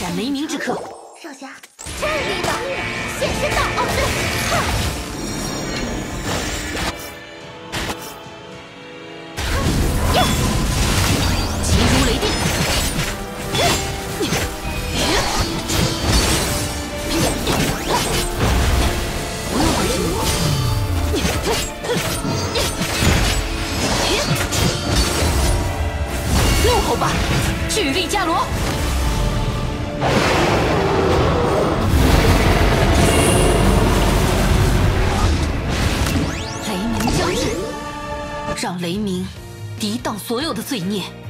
斩雷鸣之刻。 少侠，战力吧，现身到奥兹！哼！呀！急如雷电！不用担心我。怒吼吧，巨力伽罗！ 雷鸣将至，让雷鸣抵挡所有的罪孽。